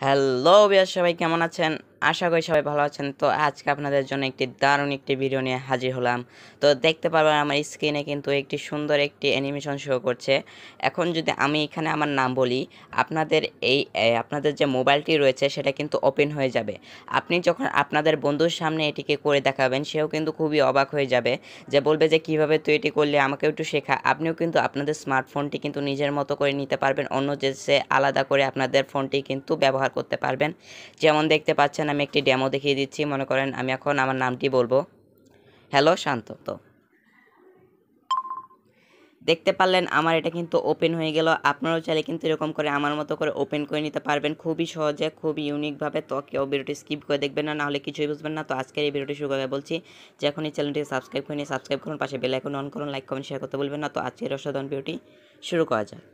Hello বিয়ার, সবাই কেমন আছেন? আশা করি সবাই ভালো আছেন। তো আজকে আপনাদের জন্য একটি দারুণ একটি ভিডিও নিয়ে হাজির হলাম। তো দেখতে পারবেন আমার স্ক্রিনে কিন্তু একটি সুন্দর একটি অ্যানিমেশন শো করছে। এখন যদি আমি এখানে আমার নাম বলি, আপনাদের আপনাদের যে মোবাইলটি রয়েছে সেটা কিন্তু ওপেন হয়ে যাবে। আপনি যখন আপনাদের বন্ধুর সামনে এটিকে করে দেখাবেন, সেও কিন্তু খুবই অবাক হয়ে যাবে, যে বলবে যে কিভাবে তুই এটি করলে, আমাকেও একটু শেখা। আপনিও কিন্তু আপনাদের স্মার্টফোনটি কিন্তু নিজের মতো করে নিতে পারবেন, অন্য দেশে আলাদা করে আপনাদের ফোনটি কিন্তু ব্যবহার করতে পারবেন। যেমন দেখতে পাচ্ছেন, আমি একটি ডেমো দেখিয়ে দিচ্ছি। মনে করেন আমি এখন আমার নামটি বলবো, হ্যালো শান্ত। তো দেখতে পারলেন আমার এটা কিন্তু ওপেন হয়ে গেল। আপনারাও চাইলে কিন্তু এরকম করে আমার মতো করে ওপেন করে নিতে পারবেন, খুবই সহজে, খুবই ইউনিকভাবে। তো কেউ ভিডিওটি স্কিপ করে দেখবেন না, নাহলে কিছুই বুঝবেন না। তো আজকের এই ভিডিওটি শুরু করে বলছি যে এখন এই চ্যানেলটি সাবস্ক্রাইব করে নিয়ে সাবস্ক্রাইব করুন, পাশে বেল আইকন অন করুন, লাইক কমেন্ট শেয়ার করতে বলবেন না। তো আজকের অসাধারণ ভিডিওটি শুরু করা যাক।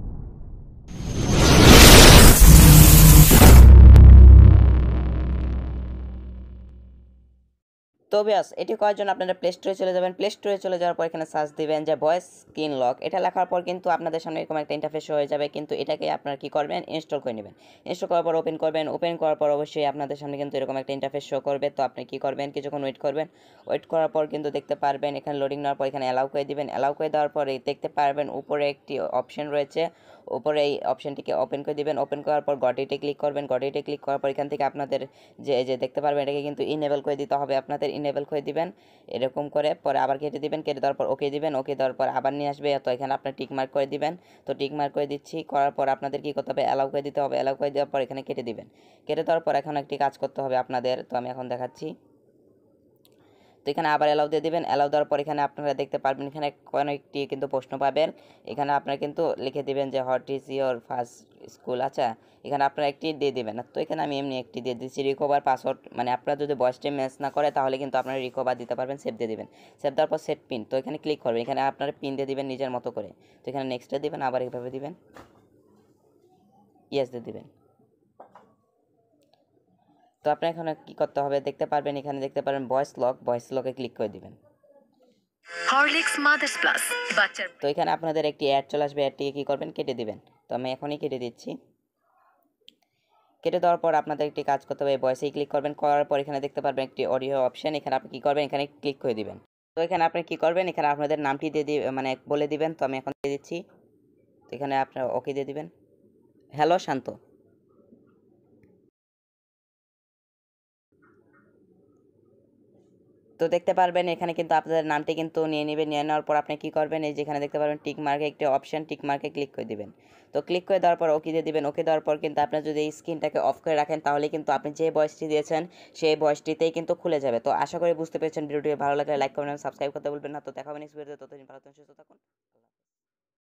তো ব্যাস, এটি করার জন্য আপনারা প্লে স্টোরে চলে যাবেন। প্লে স্টোরে চলে যাওয়ার পর এখানে সার্চ দিবেন যে ভয়েস স্ক্রিন লক। এটা লেখার পর কিন্তু আপনাদের সামনে এরকম একটা ইন্টারফেস হয়ে যাবে, কিন্তু এটাকে আপনারা কি করবেন, ইনস্টল করে নেবেন। ইনস্টল করার পর ওপেন করবেন। ওপেন করার পর অবশ্যই আপনাদের সামনে কিন্তু এরকম একটা ইন্টারফেস শো করবে। তো আপনি কি করবেন, কিছুক্ষণ ওয়েট করবেন। ওয়েট করার পর কিন্তু দেখতে পারবেন এখানে লোডিং নেওয়ার পর এখানে অ্যালাউ করে দিবেন। অ্যালাউ করে দেওয়ার পরে দেখতে পারবেন উপরে একটি অপশন রয়েছে, উপরে এই অপশনটিকে ওপেন করে দিবেন। ওপেন করার পর গটিতে ক্লিক করবেন। গটিতে ক্লিক করার পর এখান থেকে আপনাদের যে দেখতে পারবেন এটাকে কিন্তু ইনেবল করে দিতে হবে, আপনাদের ইনেবল করে দিবেন এরকম করে। পরে আবার কেটে দিবেন, কেটে দেওয়ার পর ওকে দিবেন। ওকে দেওয়ার পর আবার নিয়ে আসবে, তো এখানে আপনার টিক মার্ক করে দিবেন। তো টিক মার্ক করে দিচ্ছি। করার পর আপনাদের কি করতে হবে, অ্যালাউ করে দিতে হবে। অ্যালাউ করে দেওয়ার পর এখানে কেটে দিবেন। কেটে দেওয়ার পর এখন একটি কাজ করতে হবে আপনাদের, তো আমি এখন দেখাচ্ছি। তো এখানে আবার অ্যালাউ দিয়ে দিবেন। অ্যালাউ দেওয়ার পর এখানে আপনারা দেখতে পারবেন এখানে কয়েকটি কিন্তু প্রশ্ন পাবেন। এখানে আপনারা কিন্তু লিখে দিবেন যে what is your first school. আচ্ছা, এখানে আপনারা একটি দিয়ে দিবেন। তো এখানে আমি এমনি একটি দিয়ে দিচ্ছি, রিকভার পাসওয়ার্ড। মানে আপনারা যদি ভয়েসটি ম্যাচ না করে তাহলে কিন্তু আপনারা রিকভার দিতে পারবেন। সেভ দিয়ে দিবেন। সেভ দেওয়ার পর সেট পিন, তো এখানে ক্লিক করবেন। এখানে আপনারা পিন দিয়ে দিবেন নিজের মতো করে। তো এখানে নেক্সটে দিবেন, আবার এইভাবে দিবেন, ইয়েস দিয়ে দিবেন। তো আপনার এখানে কি করতে হবে দেখতে পারবেন, এখানে দেখতে পারবেন ভয়েস লক। ভয়েস লকে ক্লিক করে দিবেন। তো এখানে আপনাদের একটি অ্যাড চলে আসবে, অ্যাডটিকে কি করবেন, কেটে দিবেন। তো আমি এখনই কেটে দিচ্ছি। কেটে দেওয়ার পর আপনাদের একটি কাজ করতে হবে, ভয়েসেই ক্লিক করবেন। করার পর এখানে দেখতে পারবেন একটি অডিও অপশন, এখানে আপনি কি করবেন, এখানে ক্লিক করে দিবেন। তো এখানে আপনি কি করবেন, এখানে আপনাদের নামটি দিয়ে মানে বলে দিবেন। তো আমি এখন দিয়ে দিচ্ছি। তো এখানে আপনারা ওকে দিয়ে দিবেন, হ্যালো শান্ত। তো দেখতে পারবেন এখানে কিন্তু আপনাদের নামটি কিন্তু নিয়ে নেবেন। নিয়ে নেওয়ার পর আপনি কি করবেন, এই যেখানে দেখতে পারবেন টিক মার্কে একটি অপশন, টিক মার্কে ক্লিক করে দিবেন। তো ক্লিক করে দেওয়ার পর ওকে দিয়ে দিবেন। ওকে দেওয়ার পর কিন্তু আপনার যদি এই স্ক্রিনটাকে অফ করে রাখেন, তাহলে কিন্তু আপনি যে ভয়েসটি দিয়েছেন সেই ভয়েসটিতেই কিন্তু খুলে যাবে। তো আশা করি বুঝতে পেরেছেন। ভিডিওটি ভালো লাগলে লাইক কমেন্ট সাবস্ক্রাইব করতে বলবেন না। তো দেখা হবে নেক্সট ভিডিওতে। ততদিন ভালো থাকুন, সুস্থ থাকুন।